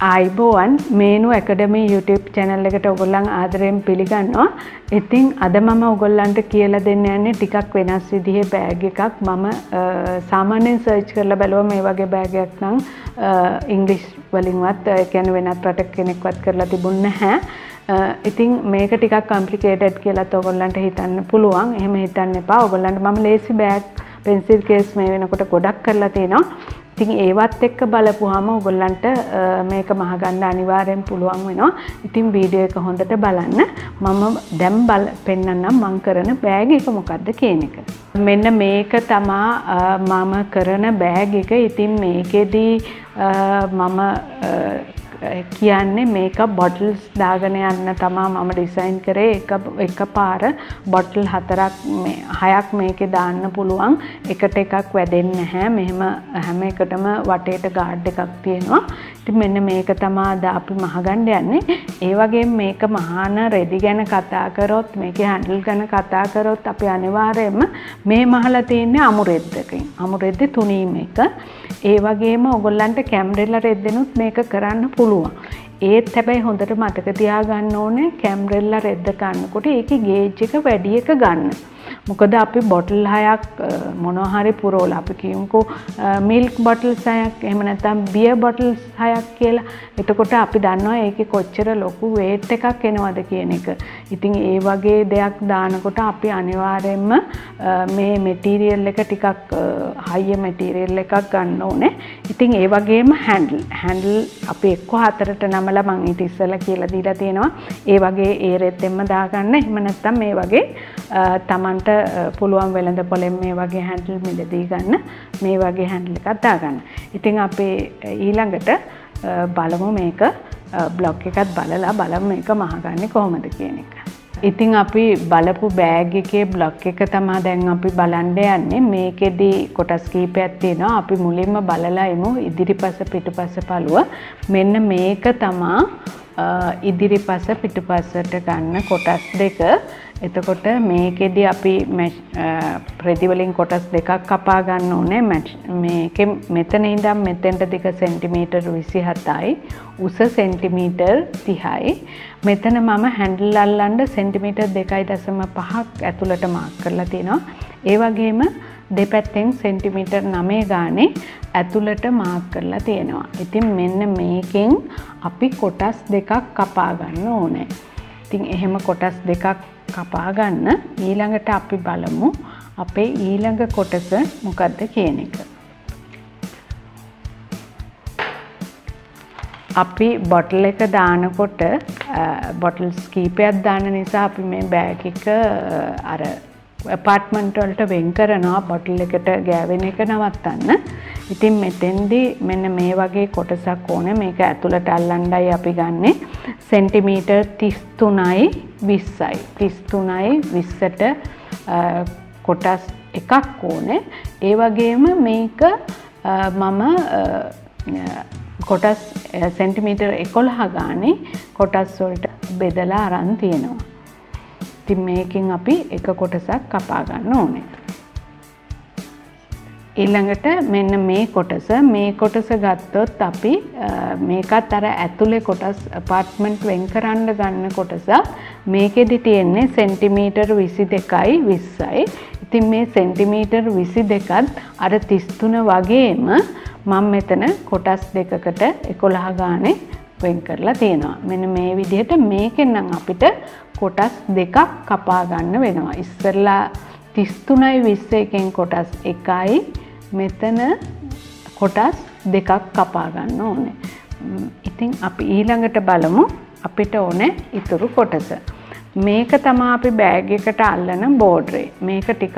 ආයිබෝවන් මේනු ඇකඩමි YouTube channel එකට ඔයගොල්ලන් ආදරයෙන් පිළිගන්නවා. ඉතින් අද මම ඔයගොල්ලන්ට කියලා දෙන්න යන්නේ ටිකක් වෙනස් විදිහේ බෑග් එකක්. මම සාමාන්‍යයෙන් සර්ච් කරලා බැලුවා මේ වගේ බෑග් එකක් නම් ඉංග්‍රීසි වලින්වත් ඒ කියන්නේ වෙනත් රටක කෙනෙක්වත් කරලා තිබුණ නැහැ. ඉතින් මේක ටිකක් complicated කියලා ඔයගොල්ලන්ට හිතන්න පුළුවන්. එහෙම හිතන්න එපා. ඔයගොල්ලන්ට මම ලේසි බෑග් pencil case මේ වෙනකොට ගොඩක් කරලා තිනවා. ඉතින් ඒවත් එක්ක බලපුවාම ඔයගොල්ලන්ට මේක මහගන්න අනිවාර්යෙන් පුළුවන් වෙනවා. ඉතින් වීඩියෝ එක හොඳට බලන්න. මම දැන් පෙන්නන්නම් මම කරන බෑග් එක මොකද්ද කියන එක. මෙන්න මේක තමා මම කරන බෑග් එක. ඉතින් මේකෙදී මම කියන්නේ මේක bottles දාගෙන යන්න තමයි මම ඩිසයින් කරේ. එකපාර bottle 6ක් මේකේ දාන්න පුළුවන්. එකට එකක් වැදෙන්නේ නැහැ. මෙහෙම හැම එකටම වටේට ගාඩ් එකක් තියෙනවා. ඉතින් මෙන්න මේක තමයි අද අපි මහගන්න යන්නේ. ඒ වගේම මේක මහාන රෙදි ගැන කතා කරොත්, මේකේ හැන්ඩල් ගැන කතා කරොත් අපි අනිවාර්යයෙන්ම මේ මහලා තියෙන්නේ අමු රෙද්දකින්. අමු රෙද්ද තුනී මේක. ඒ වගේම ඔයගොල්ලන්ට කැම්බරෙල්ලා රෙද්දෙනුත් මේක කරන්න පුළුවන්. ඒත් හැබැයි හොඳට මතක තියාගන්න ඕනේ කැම්බරෙල්ලා රෙද්ද ගන්නකොට ඒකේ ගේජ් එක වැඩි එක ගන්න. මොකද අපි බොටල් 6ක් මොනවා හරි පුරවලා අපි කියමුකෝ මිල්ක් බොටල්ස් 6ක් එහෙම නැත්නම් බියර් බොටල්ස් 6ක් කියලා. එතකොට අපි දන්නවා ඒකේ කොච්චර ලොකු weight එකක් එනවද කියන එක. ඉතින් ඒ වගේ දෙයක් දානකොට අපි අනිවාර්යයෙන්ම මේ මැටීරියල් එක ටිකක් high මැටීරියල් එකක් ගන්න ඕනේ. ඉතින් ඒ වගේම හැන්ඩල් අපි එක්ක 4ට නමලා මම ඊට ඉස්සෙල්ලා කියලා දීලා තියෙනවා. ඒ වගේ ඒ රෙද්දෙන්ම දාගන්න. එහෙම නැත්නම් මේ වගේ තමන්ට පුළුවන් වෙළඳ පොලෙන් මේ වගේ හැන්ඩල් මිලදී ගන්න. මේ වගේ හැන්ඩල් එකක් දාගන්න. ඉතින් අපි ඊළඟට බලමු මේක බ්ලොග් එකත් බලලා බලමු මේක මහගන්නේ කොහොමද කියන එක. ඉතින් අපි බලපු බෑග් එකේ බ්ලොග් එක තමයි දැන් අපි බලන්න යන්නේ. මේකෙදි කොටස් කීපයක් තියෙනවා. අපි මුලින්ම බලලා ඉමු ඉදිරිපස පිටුපස පළුව. මෙන්න මේක තමයි ඉදිරිපස පිටුපසට ගන්න කොටස් දෙක. එතකොට මේකෙදි අපි රෙදි වලින් කොටස් දෙකක් කපා ගන්න ඕනේ. මේකේ මෙතන ඉඳන් මෙතෙන්ට දිග සෙන්ටිමීටර් 27යි, උස සෙන්ටිමීටර් 30යි. මෙතන මම හැන්ඩල් අල්ලන්න සෙන්ටිමීටර් 2.5ක් ඇතුළට මාක් කරලා තියෙනවා. ඒ වගේම දෙපැත්තෙන් සෙන්ටිමීටර් 9 ගානේ ඇතුළට මාක් කරලා තියෙනවා. ඉතින් මෙන්න මේකෙන් අපි කොටස් දෙකක් කපා ගන්න ඕනේ. ඉතින් එහෙම කොටස් දෙකක් කපා ගන්න. ඊළඟට අපි බලමු අපේ ඊළඟ කොටස මොකද්ද කියන එක. අපි බොටල් එක දානකොට බොටල්ස් කීපයක් දාන නිසා අපි මේ බෑග් එක අර ඇපාර්ට්මන්ට් වලට වෙන් කරනවා බොටල් එකට ගෑවෙන එක නවත්තන්න. ඉතින් මෙතෙන්දී මෙන්න මේ වගේ කොටසක් ඕනේ. මේක ඇතුළට අල්ලන්නයි අපි ගන්නෙ. සෙන්ටිමීටර් 33යි 20යි. 33යි 20ට කොටස් එකක් ඕනේ. ඒ වගේම මේක මම කොටස් සෙන්ටිමීටර් 11 ගානේ කොටස් වලට බෙදලා අරන් තියෙනවා. ඉතින් මේකෙන් අපි එක කොටසක් කපා ගන්න ඕනේ. ඊළඟට මෙන්න මේ කොටස ගත්තොත් අපි මේකත් අර ඇතුලේ කොටස් ඇපාර්ට්මන්ට් වෙන් කරන්න ගන්න කොටස මේකෙදි තියෙන්නේ සෙන්ටිමීටර් 22යි 20යි. ඉතින් මේ සෙන්ටිමීටර් 22ත් අර 33 වගේම මම මෙතන කොටස් දෙකකට 11 ගානේ වෙන් කරලා තියෙනවා. මෙන්න මේ විදිහට මේකෙන් නම් අපිට කොටස් දෙකක් කපා ගන්න වෙනවා. ඉස්සෙල්ලා 33යි 20 එකෙන් කොටස් එකයි, මෙතන කොටස් දෙකක් කපා ගන්න ඕනේ. ඉතින් අපි ඊළඟට බලමු අපිට ඕනේ ඉතුරු කොටස. මේක තමයි අපි බෑග් එකට අල්ලන බෝඩරේ. මේක ටිකක්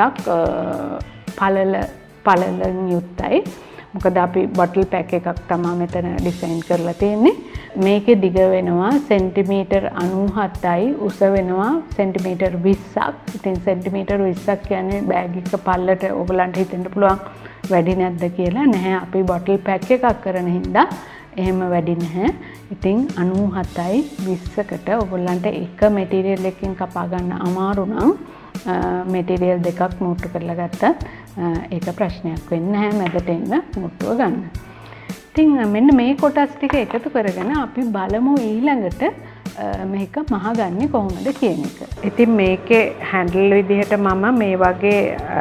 පළලෙන් යුක්තයි. මොකද අපි බොටල් පැක් එකක් තමයි මෙතන ඩිසයින් කරලා තියෙන්නේ. මේකේ දිග වෙනවා සෙන්ටිමීටර් 97යි, උස වෙනවා සෙන්ටිමීටර් 20ක්. ඉතින් සෙන්ටිමීටර් 20ක් කියන්නේ බෑග් එක පල්ලට ඔයගලන්ට හිතෙන්න පුළුවන් වැඩි නැද්ද කියලා. නැහැ, අපි බොටල් පැක් එකක් කරන හින්දා එහෙම වැඩි නැහැ. ඉතින් 97යි 20කට ඔයගලන්ට එක මැටීරියල් එකකින් කපා ගන්න අමාරු නම් මැටීරියල් දෙකක් මුට්ටු කරලා ගත්තත් ඒක ප්‍රශ්නයක් වෙන්නේ නැහැ. මැදට එන්න මුට්ටුව ගන්න. ඉතින් මෙන්න මේ කොටස් ටික එකතු කරගෙන අපි බලමු ඊළඟට මේක මහගන්නේ කොහොමද කියන එක. ඉතින් මේකේ හැන්ඩල් විදිහට මම මේ වගේ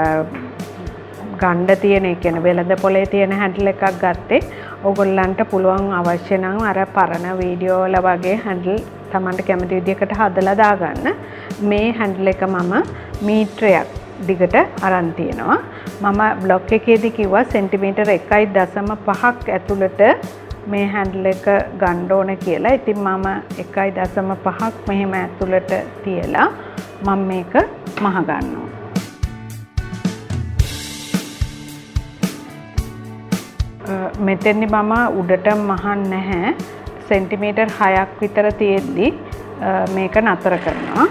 ගණ්ඩ තියෙන එක කියන වෙළඳ පොලේ තියෙන හැන්ඩල් එකක් ගත්තේ. ඕගොල්ලන්ට පුළුවන් අවශ්‍ය නම් අර පරණ වීඩියෝ වල වගේ හැන්ඩල් Tamanට කැමති විදිහකට හදලා දාගන්න. මේ හැන්ඩල් එක මම මීටරයක් දිගට අරන් තියෙනවා. මම බ්ලොග් එකේදී කිව්වා සෙන්ටිමීටර 1.5ක් ඇතුළට මේ හැන්ඩල් එක ගන්න ඕන කියලා. ඉතින් මම 1.5ක් මෙහෙම ඇතුළට තියලා මම මේක මහ ගන්නවා. මෙතෙන්දි මම උඩට මහන්නේ නැහැ. සෙන්ටිමීටර් 6ක් විතර තියෙද්දි මේක නතර කරනවා.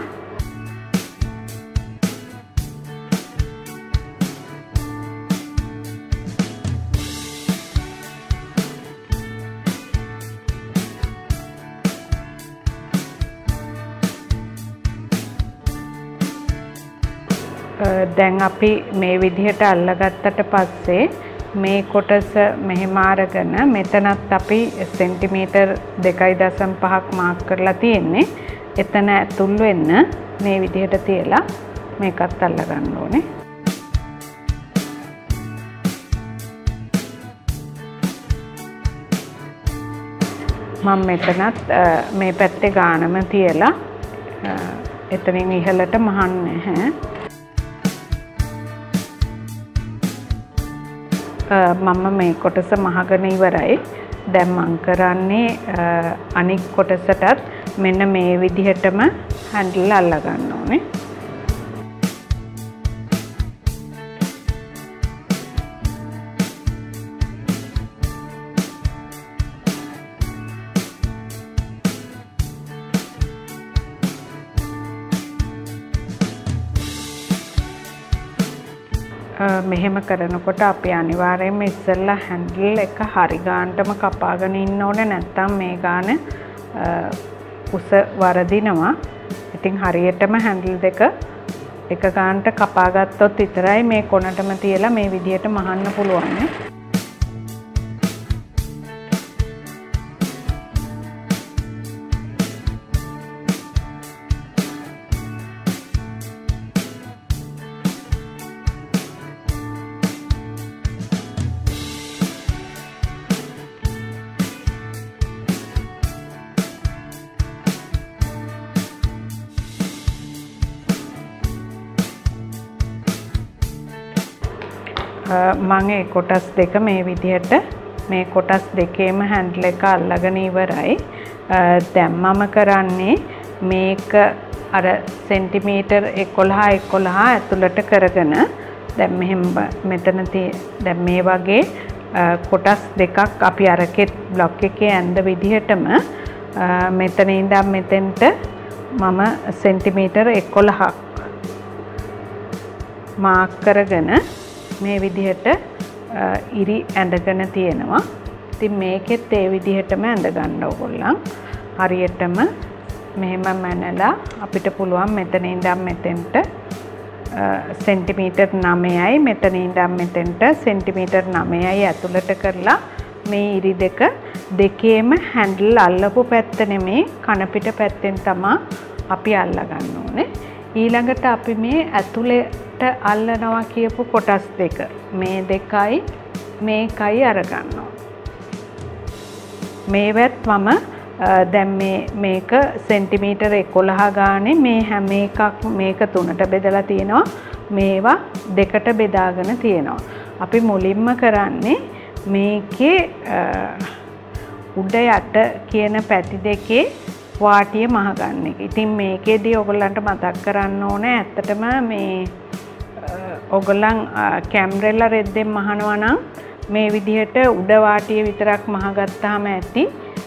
දැන් අපි මේ විදිහට අල්ලගත්තට පස්සේ මේ කොටස මෙහෙම අරගෙන මෙතනත් අපි සෙන්ටිමීටර් 2.5ක් මාක් කරලා තියෙන්නේ. එතන ඇතුල් වෙන්න මේ විදිහට තියලා මේකත් අල්ල ගන්න ඕනේ. මම මෙතනත් මේ පැත්තේ ගානම තියලා එතනින් ඉහළට මහන්නේ නැහැ. මම මේ කොටස මහගෙන ඉවරයි. දැන් මම කරන්නේ අනික් කොටසටත් මෙන්න මේ විදිහටම හැන්ඩල් අල්ල ගන්න ඕනේ. මෙහෙම කරනකොට අපි අනිවාර්යයෙන්ම ඉස්සෙල්ලා හැන්ඩල් එක හරි ගානටම කපාගෙන ඉන්න ඕනේ. නැත්නම් මේ ගාන උස වරදිනවා. ඉතින් හරියටම හැන්ඩල් දෙක එක ගානට කපා ගත්තොත් විතරයි මේ කොනටම තියලා මේ විදිහට මහන්න පුළුවන්. මම ඒ කොටස් දෙක මේ විදිහට මේ කොටස් දෙකේම හැන්ඩල් එක අල්ලගෙන ඉවරයි. දැන් මම කරන්නේ මේක අර සෙන්ටිමීටර් 11 ඇතුළට කරගෙන දැන් මෙහෙම මෙතන දැන් මේ වගේ කොටස් දෙකක් අපි අරකෙත් බ්ලොක් එකේ ඇඳ විදිහටම මෙතන ඉඳන් මෙතෙන්ට මම සෙන්ටිමීටර් 11ක් මාක් කරගෙන මේ විදිහට ඉරි ඇඳගෙන තියෙනවා. ඉතින් මේකෙත් ඒ විදිහටම ඇඳ ගන්න ඕගොල්ලන්. හරියටම මෙහෙම මැනලා අපිට පුළුවන් මෙතන ඉඳන් මෙතෙන්ට සෙන්ටිමීටර් 9යි මෙතන ඉඳන් මෙතෙන්ට සෙන්ටිමීටර් 9යි ඇතුළට කරලා මේ ඉරි දෙකේම හැන්ඩල් අල්ලපු පැත්ත නෙමේ කන පිට පැත්තෙන් තමයි අපි අල්ල ගන්න ඕනේ. ඊළඟට අපි මේ ඇතුළට අල්ලනවා කියපු කොටස් දෙක මේ දෙකයි මේකයි අරගන්නවා. මේවත් මම දැන් මේක සෙන්ටිමීටර් 11 ගානේ මේ හැම එකක් මේක තුනට බෙදලා තියෙනවා. මේවා දෙකට බෙදාගෙන තියෙනවා. අපි මුලින්ම කරන්නේ මේකේ උඩ යට කියන පැති දෙකේ වාටිය මහ ගන්න එක. ඉතින් මේකෙදී ඔයගොල්ලන්ට මතක් කරන්න ඕනේ ඇත්තටම මේ ඔයගොල්ලන් කැම්රෙල්ලා රෙද්දෙන් මහනවා නම් මේ විදිහට උඩ වාටිය විතරක් මහගත්තාම ඇති.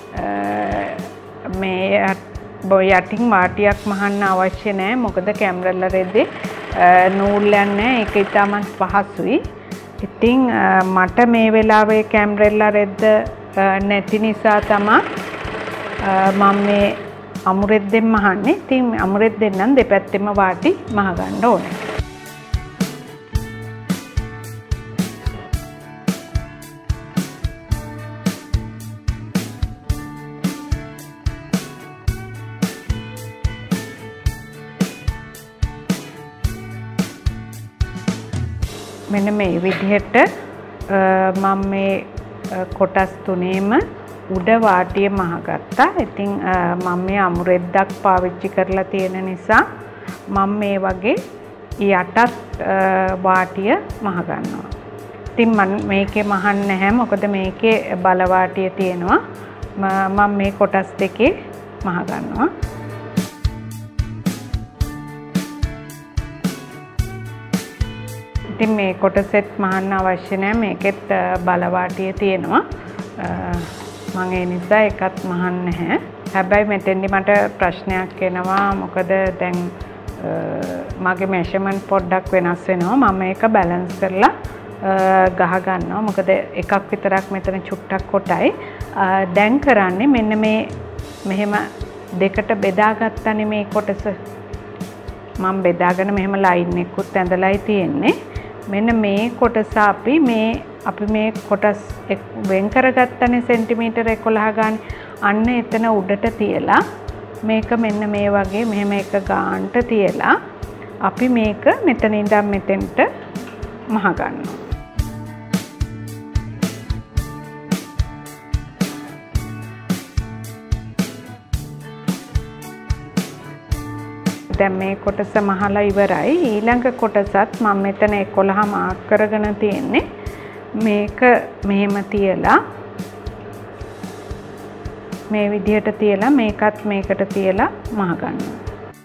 මේ යටින් වාටියක් මහන්න අවශ්‍ය නැහැ. මොකද කැම්රෙල්ලා රෙද්දේ නූල් යන්නේ ඒක ඉතාමත් පහසුයි. ඉතින් මට මේ වෙලාවේ කැම්රෙල්ලා රෙද්ද නැති නිසා තමයි මම මේ අමුරෙද්දෙන් මහන්නේ. ඉතින් අමුරෙද්දෙන් නම් දෙපැත්තෙම වාටි මහ ගන්න ඕනේ. මෙන්න මේ විදිහට මම මේ කොටස් තුනේම උඩ වාටිය මහගත්තා. ඉතින් මම මේ අමුරෙද්දක් පාවිච්චි කරලා තියෙන නිසා මම මේ වගේ යටත් වාටිය මහ ගන්නවා. ඉතින් මම මේකේ මහන්නේ නැහැ මොකද මේකේ බල වාටිය තියෙනවා. මම මේ කොටස් දෙකේ මහ ගන්නවා. ඉතින් මේ කොටසෙත් මහන්න අවශ්‍ය නැහැ. මේකෙත් බල වාටිය තියෙනවා. මම ඒ නිසා එකත් මහන්නේ නැහැ. හැබැයි මෙතෙන්දි මට ප්‍රශ්නයක් එනවා. මොකද දැන් මගේ මෙෂර්මන්ට් පොඩ්ඩක් වෙනස් වෙනවා. මම මේක බැලන්ස් කරලා ගහ ගන්නවා. මොකද එකක් විතරක් මෙතන චුට්ටක් කොටයි. දැන් කරන්නේ මෙන්න මේ මෙහෙම දෙකට බෙදාගත්තනේ මේ කොටස. මම බෙදාගෙන මෙහෙම ලයින් එකකුත් ඇඳලායි තියෙන්නේ. මෙන්න මේ කොටස අපි මේ කොටස් වෙන් කරගත්තනේ සෙන්ටිමීටර 11 ගන්න. අන්න එතන උඩට තියලා මේක මෙන්න මේ වගේ මෙහෙම එක ගානට තියලා අපි මේක මෙතන ඉඳන් මෙතෙන්ට මහ ගන්නවා. දැන් මේ කොටස මහලා ඉවරයි. ඊළඟ කොටසත් මම මෙතන 11 මාක් කරගෙන තියෙන්නේ. මේක මෙහෙම තියලා මේ විදිහට තියලා මේකත් මේකට තියලා මහ ගන්නවා.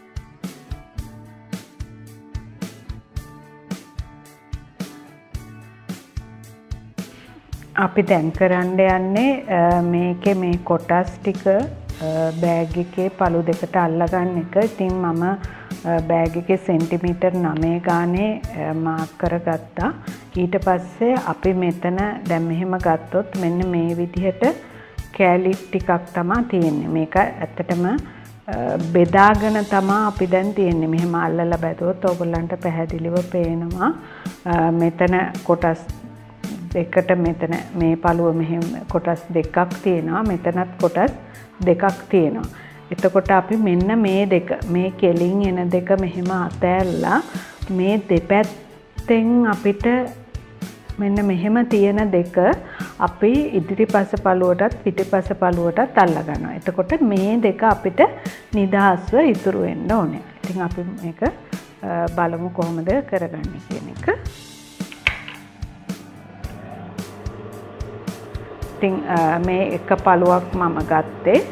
අපි දැන් කරන්න යන්නේ මේකේ මේ කොටස් ටික බෑග් එකේ පළු දෙකට අල්ලගන්න එක. ඉතින් මම බෑග් එකේ සෙන්ටිමීටර් 9 ගානේ මාක් කරගත්තා. ඊට පස්සේ අපි මෙතන දැන් මෙහෙම ගත්තොත් මෙන්න මේ විදිහට කෑලි ටිකක් තමයි තියෙන්නේ. මේක ඇත්තටම බෙදාගෙන තමයි අපි දැන් තියෙන්නේ. මෙහෙම අල්ලලා බැලුවොත් ඔයගොල්ලන්ට පැහැදිලිව පේනවා. මෙතන කොටස් දෙකට මෙතන මේ පළුව මෙහෙම කොටස් දෙකක් තියෙනවා. මෙතනත් කොටස් දෙකක් තියෙනවා. එතකොට අපි මෙන්න මේ දෙක මේ කෙලින් එන දෙක මෙහෙම අතෑරලා මේ දෙපැත්තෙන් අපිට මෙන්න මෙහෙම තියෙන දෙක අපි ඉදිරිපස පළුවටත් පිටිපස පළුවටත් අල්ලා ගන්නවා. එතකොට මේ දෙක අපිට නිදහස්ව ඉතුරු වෙන්න ඕනේ. ඉතින් අපි මේක බලමු කොහොමද කරගන්නේ කියන එක. ඉතින් මේ එක පළුවක් මම ගත්තේ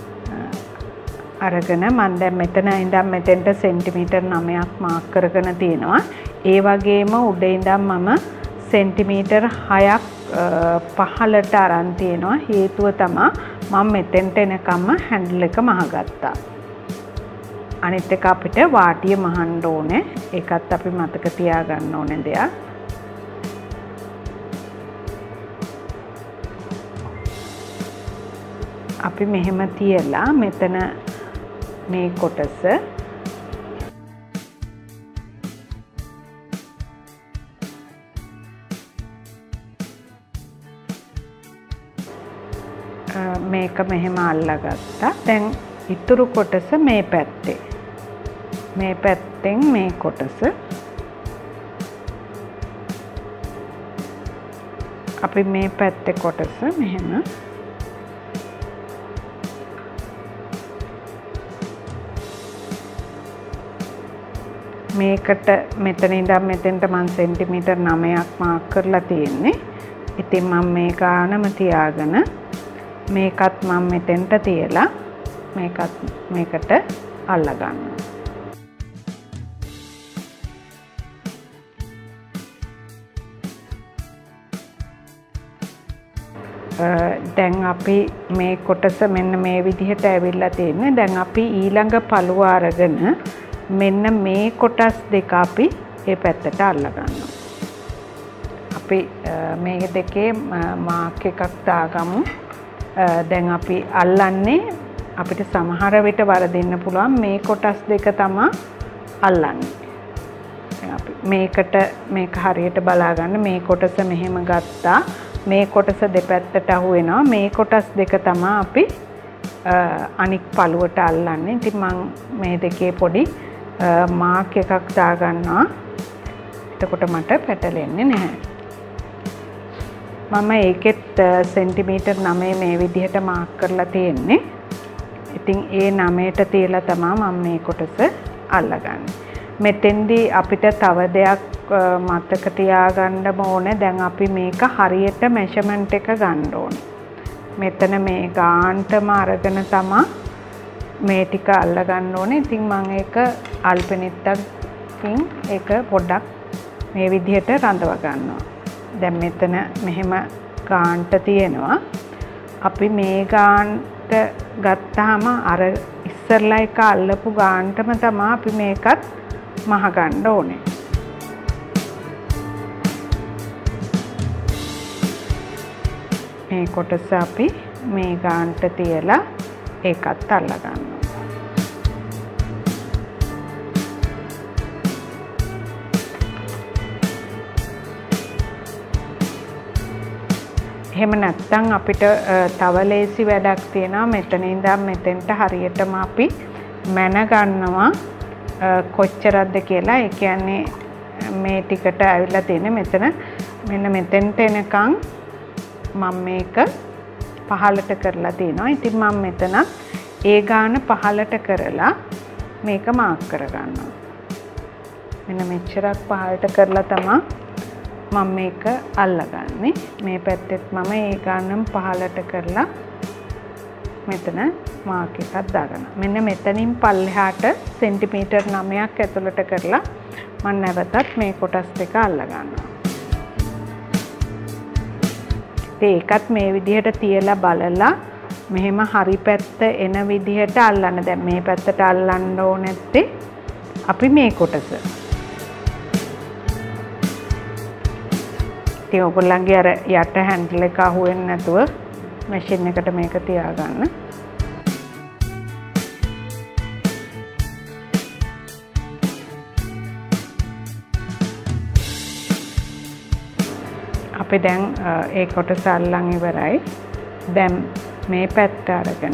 අරගෙන මම දැන් මෙතන ඉඳන් මෙතෙන්ට සෙන්ටිමීටර් 9ක් මාක් කරගෙන තියෙනවා. ඒ වගේම උඩ ඉඳන් මම සෙන්ටිමීටර් 6ක් පහළට අරන් තියෙනවා. හේතුව තමයි මම මෙතෙන්ට එනකම්ම හැන්ඩල් එක මහගත්තා. අනිත් එක අපිට වාටිය මහන්න ඕනේ. ඒකත් අපි මතක තියාගන්න ඕනේ දෙයක්. අපි මෙහෙම තියලා මෙතන මේ කොටස මේක මෙහෙම අල්ලගත්තා. දැන් ඉතුරු කොටස මේ පැත්තේ. මේ පැත්තෙන් මේ කොටස අපි මේ පැත්තේ කොටස මෙහෙම මේකට මෙතන ඉඳන් මෙතෙන්ට මම සෙන්ටිමීටර් 9ක් මාක් කරලා තියෙන්නේ. ඉතින් මම මේ ගානම තියාගෙන මේකත් මම මෙතෙන්ට තියලා මේකත් මේකට අල්ලා ගන්නවා. දැන් අපි මේ කොටස මෙන්න මේ විදිහට ඇවිල්ලා තියෙන්නේ. දැන් අපි ඊළඟ පළුව අරගෙන මෙන්න මේ කොටස් දෙක අපි මේ පැත්තට අල්ලා ගන්නවා. අපි මේ දෙකේ මාක් එකක් දාගමු. දැන් අපි අල්ලන්නේ අපිට සමහර විට වරදින්න පුළුවන් මේ කොටස් දෙක තමයි අල්ලන්නේ. අපි මේකට මේක හරියට බලා ගන්න. මේ කොටස මෙහෙම ගත්තා. මේ කොටස දෙපැත්තට අහු වෙනවා. මේ කොටස් දෙක තමයි අපි අනික් පළුවට අල්ලන්නේ. ඉතින් මම මේ දෙකේ පොඩි මාක් එකක් දාගන්නවා. එතකොට මට පැටලෙන්නේ නැහැ. මම ඒකෙත් සෙන්ටිමීටර් 9 මේ විදිහට මාක් කරලා තියෙන්නේ. ඉතින් ඒ 9ට තියලා තමයි මම මේ කොටස අල්ලගන්නේ. මෙතෙන්දී අපිට තව දෙයක් මතක තියාගන්න ඕනේ. දැන් අපි මේක හරියට මෙෂර්මන්ට් එක ගන්න ඕනේ. මෙතන මේ ගාන්ටම අරගෙන තමයි මේ ටික අල්ලගන්න ඕනේ. ඉතින් මම ඒක අල්පෙනිත්තකින් ඒක පොඩ්ඩක් මේ විදිහට රඳව ගන්නවා. දැන් මෙතන මෙහෙම ගාන්ට තියෙනවා. අපි මේ ගාන්ට ගත්තාම අර ඉස්සරලා එක අල්ලපු ගාන්ටම තමයි අපි මේකත් මහ ගන්න ඕනේ. මේ කොටස අපි මේ ගාන්ට තියලා ඒකත් අල්ල ගන්නවා. එහෙම නැත්නම් අපිට තව ලේසි වැඩක් තියෙනවා. මෙතන ඉඳන් මෙතෙන්ට හරියටම අපි මැන ගන්නවා කොච්චරක්ද කියලා. ඒ කියන්නේ මේ ටිකට ඇවිල්ලා තියෙන්නේ මෙතන මෙන්න මෙතෙන්ට එනකන් මම මේක පහළට කරලා තියෙනවා. ඉතින් මම මෙතන ඒ ගාන පහළට කරලා මේක මාක් කර ගන්නවා. මෙන්න මෙච්චරක් පහළට කරලා තමයි මම මේක අල්ලගන්නේ. මේ පැත්තෙත් මම ඒ ගානම පහළට කරලා මෙතන මාක් එකක් දාගන්නවා. මෙන්න මෙතනින් පල්ලෙහාට සෙන්ටිමීටර් 9ක් ඇතුළට කරලා මම නැවතත් මේ කොටස් දෙක අල්ලගන්නවා. ඒකත් මේ විදිහට තියලා බලලා මෙහෙම හරි පැත්ත එන විදිහට අල්ලන්න. දැන් මේ පැත්තට අල්ලන්න ඕනේ නැත්තේ අපි මේ කොටස. ඉතින් ඔයගොල්ලන්ගේ අර යට හැන්ඩල් එක අහුවෙන්නේ නැතුව මැෂින් එකට මේක තියාගන්න. අපි දැන් ඒ කොටස අල්ලන් ඉවරයි. දැන් මේ පැත්ත අරගෙන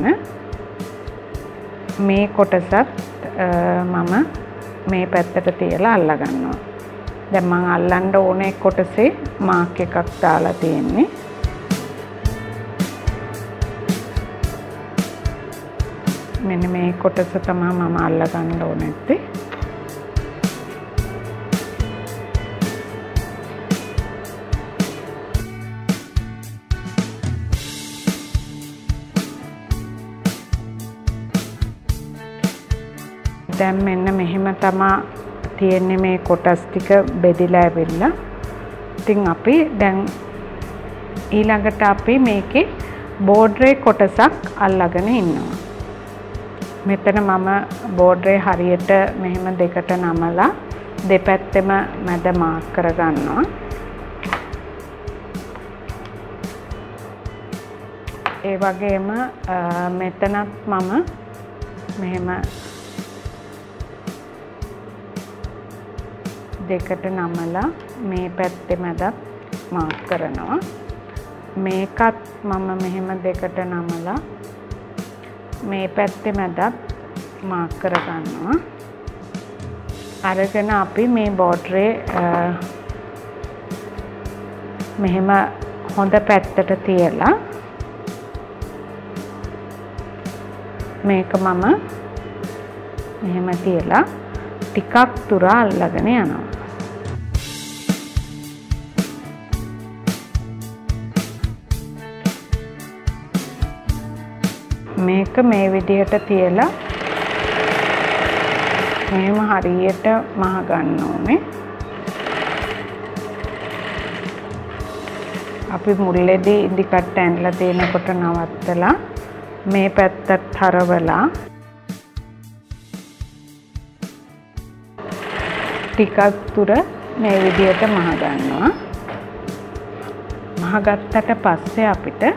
මේ කොටසත් මම මේ පැත්තට තියලා අල්ල ගන්නවා. දැන් මම අල්ලන්න ඕනේ කොටසේ මාක් එකක් දාලා තියෙන්නේ. මෙන්න මේ කොටස තමයි මම අල්ල ගන්න ඕනේ නැත්තේ. දැන් මෙන්න මෙහෙම තමයි තියෙන්නේ මේ කොටස් ටික බෙදිලා ඇවිල්ලා. ඉතින් අපි දැන් ඊළඟට අපි මේකේ බෝඩරේ කොටසක් අල්ලගෙන ඉන්නවා. මෙතන මම බෝඩරේ හරියට මෙහෙම දෙකට නමලා දෙපැත්තෙම මැද මාක් කර ගන්නවා. ඒ වගේම මෙතනත් මම මෙහෙම දෙකට නමලා මේ පැත්තේ මැදත් මාක් කරනවා. මේකත් මම මෙහෙම දෙකට නමලා මේ පැත්තේ මැදත් මාක් කර ගන්නවා. අරගෙන අපි මේ බෝඩරේ මෙහෙම හොඳ පැත්තට තියලා මේක මම මෙහෙම තියලා ටිකක් දුර අල්ලගෙන යනවා. මේක මේ විදිහට තියලා මෙහෙම හරියට මහ ගන්න ඕනේ. අපි මුල්ලේදී ඉදි කට්ට ඇන්ලා තියෙනකොට නවත්තලා මේ පැත්තත් හරවලා ටිකක් දුර මේ විදිහට මහ ගන්නවා. මහ ගත්තට පස්සේ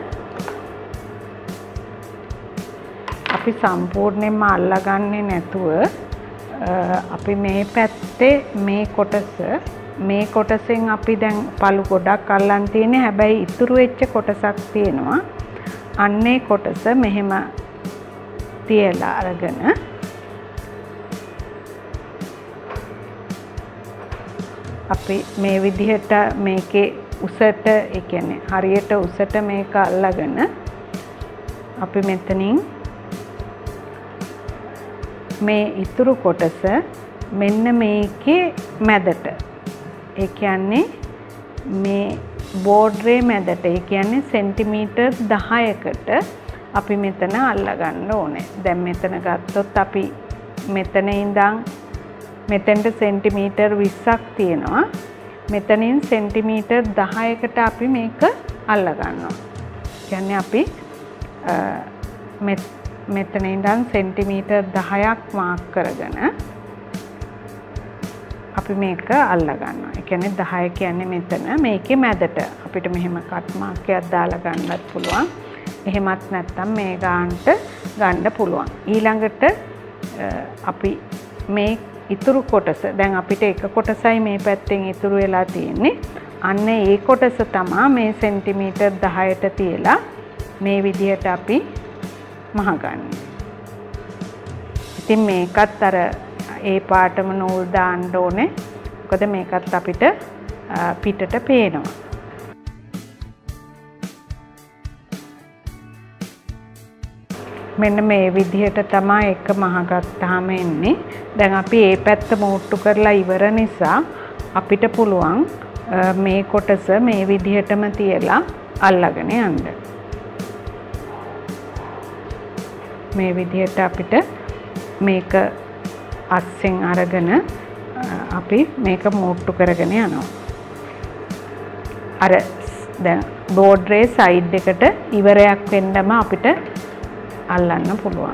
අපි සම්පූර්ණයෙන්ම අල්ලගන්නේ නැතුව අපි මේ පැත්තේ මේ කොටසෙන් අපි දැන් පළු ගොඩක් අල්ලන් තියෙන්නේ. හැබැයි ඉතුරු වෙච්ච කොටසක් තියෙනවා. අන්නේ කොටස මෙහෙම තියලා අරගෙන අපි මේ විදිහට මේකේ උසට ඒ කියන්නේ හරියට උසට මේක අල්ලගෙන අපි මෙතනින් මේ ඉතුරු කොටස මෙන්න මේකේ මැදට ඒ කියන්නේ මේ බෝඩ්රේ මැදට ඒ කියන්නේ සෙන්ටිමීටර් 10කට අපි මෙතන අල්ල ගන්න ඕනේ. දැන් මෙතන ගත්තොත් අපි මෙතන ඉඳන් මෙතෙන්ට සෙන්ටිමීටර් 20ක් තියෙනවා. මෙතනින් සෙන්ටිමීටර් 10කට අපි මේක අල්ල ගන්නවා. කියන්නේ අපි මෙතන ඉඳන් සෙන්ටිමීටර් 10ක් මාක් කරගෙන අපි මේක අල්ල ගන්නවා. ඒ කියන්නේ 10 කියන්නේ මෙතන මේකේ මැදට අපිට මෙහෙම කට් මාක් එකක් දාලා ගන්නත් පුළුවන්. එහෙමත් නැත්නම් මේ ගානට ගන්න පුළුවන්. ඊළඟට අපි මේ ඉතුරු කොටස දැන් අපිට එක කොටසයි මේ පැත්තෙන් ඉතුරු වෙලා තියෙන්නේ. අන්න ඒ කොටස තමයි මේ සෙන්ටිමීටර් 10ට තියලා මේ විදිහට අපි මහගන්නේ. ඉතින් මේකත් අර ඒ පාටම නූල් දාන්න ඕනේ. මොකද මේකත් අපිට පිටට පේනවා. මෙන්න මේ විදිහට තමයි එක මහගත්තාම එන්නේ. දැන් අපි මේ පැත්ත මූට්ටු කරලා ඉවර නිසා අපිට පුළුවන් මේ කොටස මේ විදිහටම තියලා අල්ලගෙන යන්න. මේ විදිහට අපිට මේක අස්සෙන් අරගෙන අපි මේක මූට්ටු කරගෙන යනවා. අර දැන් බෝඩ්රේ සයිඩ් එකට ඉවරයක් වෙන්නම අපිට අල්ලන්න පුළුවන්.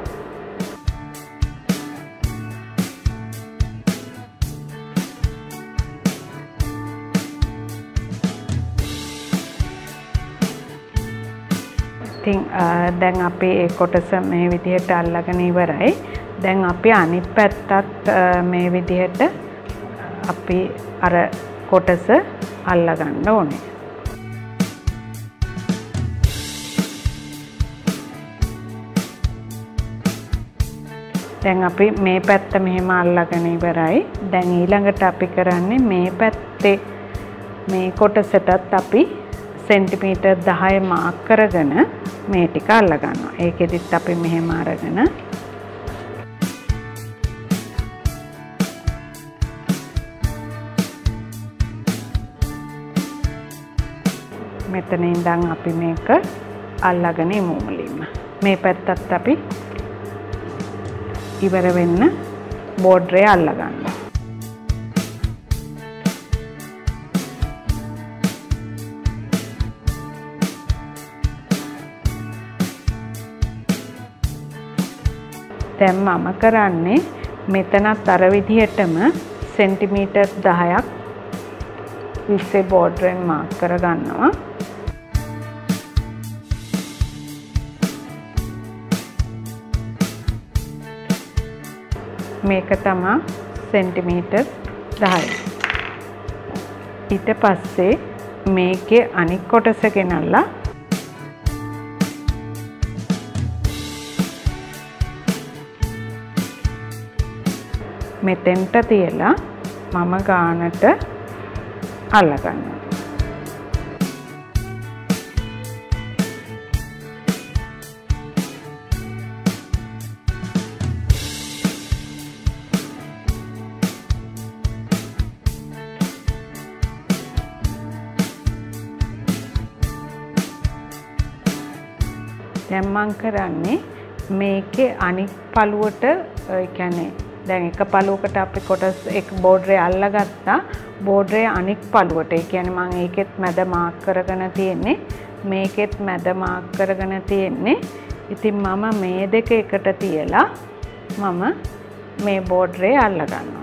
ඉතින් දැන් අපි ඒ කොටස මේ විදිහට අල්ලගෙන ඉවරයි. දැන් අපි අනිත් පැත්තත් මේ විදිහට අපි අර කොටස අල්ලගන්න ඕනේ. දැන් අපි මේ පැත්ත මෙහෙම අල්ලගෙන ඉවරයි. දැන් ඊළඟට අපි කරන්නේ මේ පැත්තේ මේ කොටසටත් අපි සෙන්ටිමීටර් 10 මාක් කරගෙන මේ ටික අල්ල ගන්නවා. ඒකෙදිත් අපි මෙහෙම අරගෙන මෙතන ඉඳන් අපි මේක අල්ලගෙන ඉමු මුලින්ම. මේ පැත්තත් අපි ඉවර වෙන්න බෝඩ්රේ අල්ල ගන්නවා. දැන් මම කරන්නේ මෙතනත් අර විදිහටම සෙන්ටිමීටර් 10ක් විස්සේ බෝඩ්රෙන් මාක් කර ගන්නවා. මේක තමයි සෙන්ටිමීටර් 10. ඊට පස්සේ මේකේ අනිත් කොටස ගෙනල්ලා මෙතෙන්ට තියලා මම ගානට අල්ල ගන්නවා. දැන් මම කරන්නේ මේකේ අනිත් පළුවට ඒ කියන්නේ දැන් එක පළුවකට අපි කොටස් එක බෝඩ්රේ අල්ලගත්තා. බෝඩ්රේ අනිත් පළුවට ඒ කියන්නේ මම ඒකෙත් මැද මාක් කරගෙන තියෙන්නේ. මේකෙත් මැද මාක් කරගෙන තියෙන්නේ. ඉතින් මම මේ දෙක එකට තියලා මම මේ බෝඩ්රේ අල්ල ගන්නවා.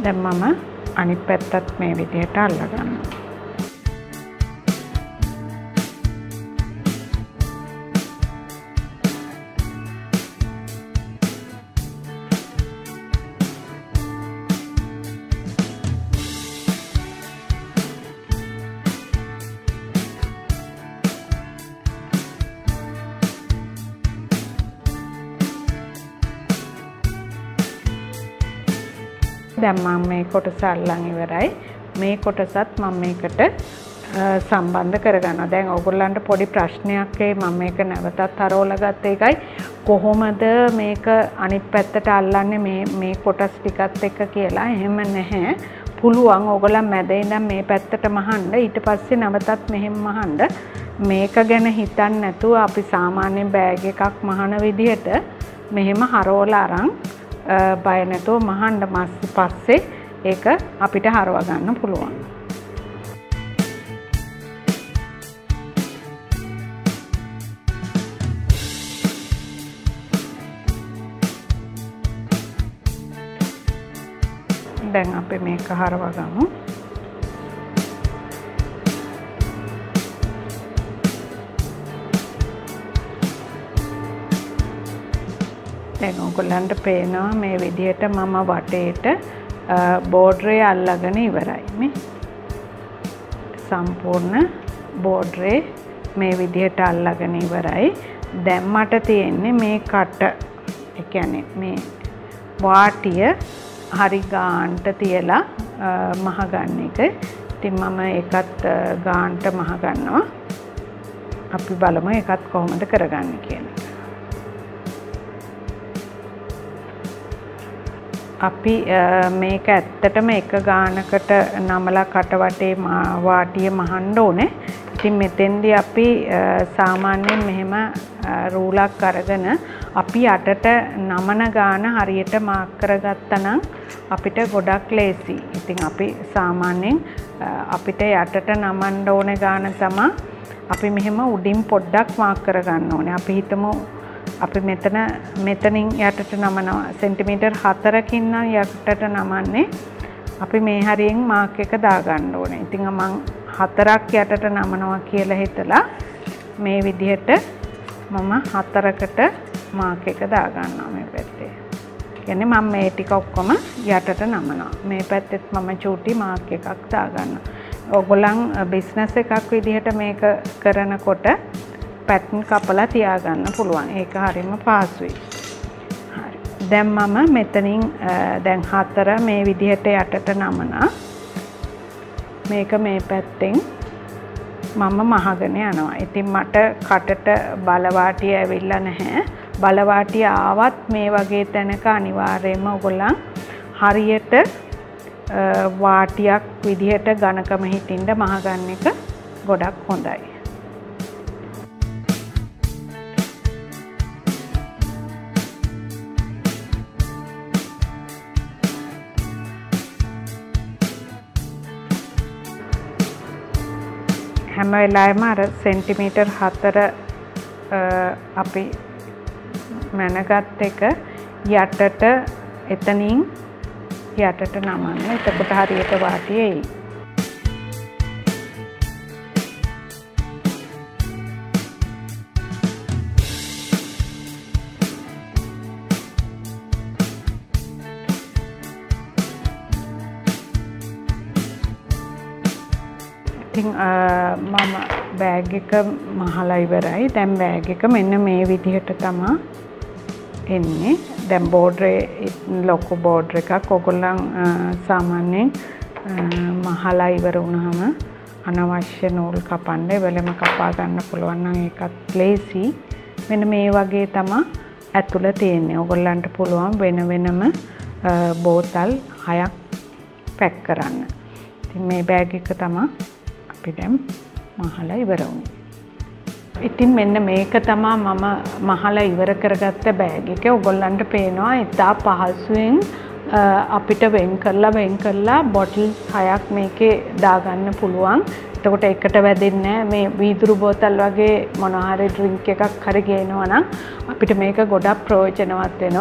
දැන් මම අනිත් පැත්තත් මේ විදිහට අල්ලගන්නවා. දැන් මම මේ කොටස අල්ලන් ඉවරයි. මේ කොටසත් මම මේකට සම්බන්ධ කරගන්නවා. දැන් ඔයගොල්ලන්ට පොඩි ප්‍රශ්නයක් මම මේක නැවතත් හරවලා ගත්ත එකයි කොහොමද මේක අනිත් පැත්තට අල්ලන්නේ මේ කොටස් ටිකත් එක්ක කියලා. එහෙම නැහැ. පුළුවන් ඔයගොල්ලන් මැද ඉඳන් මේ පැත්තට මහන්න ඊට පස්සේ නැවතත් මෙහෙම මහන්න. මේක ගැන හිතන්නේ නැතුව අපි සාමාන්‍ය බෑග් එකක් මහන විදිහට මෙහෙම හරවලා අරන් බය නැතුව මහන්න පස්සේ ඒක අපිට හරව ගන්න පුළුවන්. දැන් අපි මේක හරව ගමු. දැන් ඔයගොල්ලන්ට පේනවා මේ විදිහට මම වටේට බෝඩරේ අල්ලගෙන ඉවරයි. මේ සම්පූර්ණ බෝඩරේ මේ විදිහට අල්ලගෙන ඉවරයි. දැන් මට තියෙන්නේ මේ කට, ඒ කියන්නේ මේ වාටිය හරි ගාන්ට තියලා මහ ගන්න එක. ඉතින් මම ඒකත් ගාන්ට මහ ගන්නවා. අපි බලමු ඒකත් කොහොමද කරගන්නේ කියලා. අපි මේක ඇත්තටම එක ගානකට නමලා කට වටේ වාටිය මහන්න ඕනේ. ඉතින් මෙතෙන්දී අපි සාමාන්‍යයෙන් මෙහෙම රූලක් අරගෙන අපි යටට නමන ගාන හරියට මාක් කරගත්තා නම් අපිට ගොඩක් ලේසි. ඉතින් අපි සාමාන්‍යයෙන් අපිට යටට නමන්න ඕනේ ගාන තමයි අපි මෙහෙම උඩින් පොඩ්ඩක් මාක් කරගන්න ඕනේ. අපි හිතමු අපි මෙතනින් යටට නමනවා සෙන්ටිමීටර් 4කින් නම් යටට නමන්නේ. අපි මේ හරියෙන් මාක් එක දාගන්න ඕනේ. ඉතින් මම 4ක් යටට නමනවා කියලා හිතලා මේ විදිහට මම 4කට මාක් එක දාගන්නවා මේ පැත්තේ. කියන්නේ මම මේ ටික ඔක්කොම යටට නමනවා. මේ පැත්තෙත් මම චූටි මාක් එකක් දාගන්නවා. ඔයගොල්ලන් බිස්නස් එකක් විදිහට මේක කරනකොට පැටර්න් කපලා තියාගන්න පුළුවන්. ඒක හරියම පහසුයි. හරි. දැන් මම මෙතනින් දැන් 4 මේ විදිහට යටට නමනවා. මේක මේ පැත්තෙන් මම මහගෙන යනවා. ඉතින් මට කටට බලවාටිය ඇවිල්ලා නැහැ. බලවාටිය ආවත් මේ වගේ තැනක අනිවාර්යයෙන්ම ඔයගොල්ලන් හරියට වාටියක් විදිහට ඝනකම හිටින්න මහගන්න එක ගොඩක් හොඳයි. හැම වෙලාවෙම අර සෙන්ටිමීටර් 4 අපි මැනගත් එක යටට එතනින් යටට නමන්න. එතකොට හරියට වාටිය එයි. ඉතින් මම බෑග් එක මහලා ඉවරයි. දැන් බෑග් එක මෙන්න මේ විදිහට තමයි එන්නේ. දැන් බෝඩරේ ලොකු බෝඩර් එකක් ඔයගොල්ලන් සාමාන්‍යයෙන් මහලා ඉවර වුණාම අනවශ්‍ය නූල් කපන්න වෙලම කපා ගන්න පුළුවන් නම් ඒකත් ලේසි. මෙන්න මේ වගේ තමයි ඇතුළ තියෙන්නේ. ඔයගොල්ලන්ට පුළුවන් වෙන වෙනම බෝතල් 6ක් පැක් කරන්න. ඉතින් මේ බෑග් එක තමයි අපි දැන් මහලා ඉවර වුණේ. ඉතින් මෙන්න මේක තමයි මම මහලා ඉවර කරගත්ත බෑග් එක. ඔයගොල්ලන්ට පේනවා ඉතා පහසුවෙන් අපිට වෙන් කරලා බොටල්ස් 6ක් මේකේ දාගන්න පුළුවන්. එතකොට එකට වැදෙන්නේ නැහැ. මේ වීදුරු බෝතල් වගේ මොනවා හරි ඩ්‍රින්ක් එකක් හරි ගේනවා නම් අපිට මේක ගොඩක් ප්‍රයෝජනවත් වෙනවා.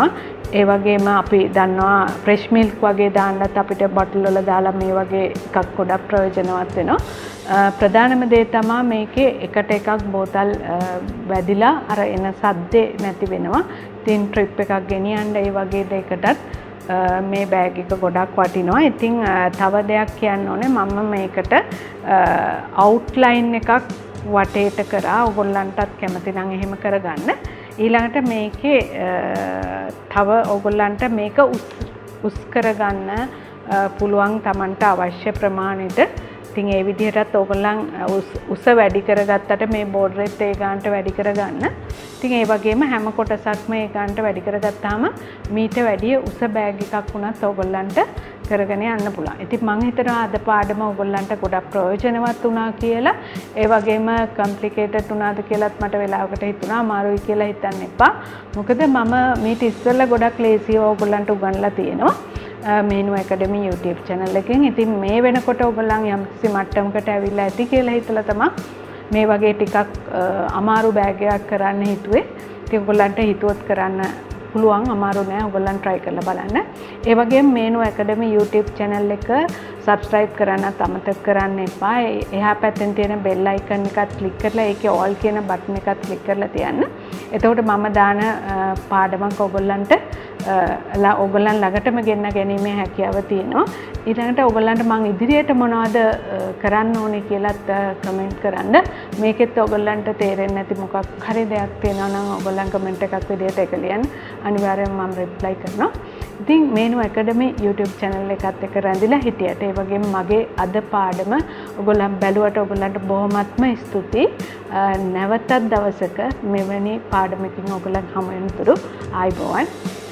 ඒ වගේම අපි දන්නවා ෆ්‍රෙෂ් මිල්ක් වගේ දාන්නත් අපිට බොටල් වල දාලා මේ වගේ එකක් ගොඩක් ප්‍රයෝජනවත් වෙනවා. ප්‍රධානම දේ තමයි මේකේ එකට එකක් බෝතල් වැදිලා අර එන සද්දේ නැති වෙනවා. ඉතින් ට්‍රිප් එකක් ගෙනියන්න ඒ වගේ දෙයකටත් මේ බෑග් එක ගොඩක් වටිනවා. ඉතින් තව දෙයක් කියන්න ඕනේ මම මේකට අවුට්ලයින් එකක් වටේට කරා. ඔයගොල්ලන්ටත් කැමති නම් එහෙම කරගන්න. ඊළඟට මේකේ තව ඔයගොල්ලන්ට මේක උස් කරගන්න පුළුවන් Tamanට අවශ්‍ය ප්‍රමාණයට. ඉතින් ඒ විදිහටත් ඕගොල්ලන් උස වැඩි කරගත්තට මේ බෝඩරෙත් ඒ ගානට වැඩි කරගන්න. ඉතින් ඒ වගේම හැම කොටසක්ම ඒ ගානට වැඩි කරගත්තාම මීට වැඩිය උස බෑග් එකක් වුණත් ඕගොල්ලන්ට කරගෙන යන්න පුළුවන්. ඉතින් මම හිතනවා අද පාඩම ඕගොල්ලන්ට ගොඩක් ප්‍රයෝජනවත් වුණා කියලා. ඒ වගේම කම්ප්ලිකේටඩ් වුණාද කියලාත් මට වෙලාවකට හිතුණා. අමාරුයි කියලා හිතන්න එපා. මොකද මම මීට ඉස්සෙල්ලා ගොඩක් ලේසියව ඕගොල්ලන්ට උගන්ලා තියෙනවා. මේනු ඇකඩමි YouTube channel එකෙන්. ඉතින් මේ වෙනකොට ඔයගොල්ලන් යම්කිසි මට්ටමකට ඇවිල්ලා ඇති කියලා හිතලා තමයි මේ වගේ ටිකක් අමාරු බෑග් එකක් කරන්න හිතුවේ. ඉතින් ඔයගොල්ලන්ට හිතුවොත් කරන්න පුළුවන්. අමාරු නෑ. ඔයගොල්ලන් try කරලා බලන්න. ඒ වගේම මේනු ඇකඩමි YouTube channel එක subscribe කරන්නත් අමතක කරන්න එපා. එහා පැත්තෙන් තියෙන bell icon එකත් click කරලා ඒකේ all කියන button එකත් click කරලා තියන්න. එතකොට මම දාන පාඩමක් ඔයගොල්ලන්ට ඔයගොල්ලන් ළඟටම ගෙන්න ගැනීමේ හැකියාව තියෙනවා. ඊළඟට ඔයගොල්ලන්ට මම ඉදිරියට මොනවද කරන්න ඕනේ කියලාත් කමෙන්ට් කරන්න. මේකෙත් ඔයගොල්ලන්ට තේරෙන්නේ නැති මොකක් හරි දෙයක් තියෙනවා නම් ඔයගොල්ලන් කමෙන්ට් එකක් විදියට ඒක ලියන්න. අනිවාර්යයෙන්ම මම රිප්ලයි කරනවා. ඉතින් මේනු ඇකඩමි YouTube channel එකත් එක්ක රැඳිලා හිටියට ඒ වගේම මගේ අද පාඩම ඔයගොල්ලන් බැලුවට ඔයගොල්ලන්ට බොහොමත්ම ස්තුතියි. නැවතත් දවසක මෙවැනි පාඩමකින් ඔයගොල්ලන් හමු වෙනතුරු ආයිබෝවන්.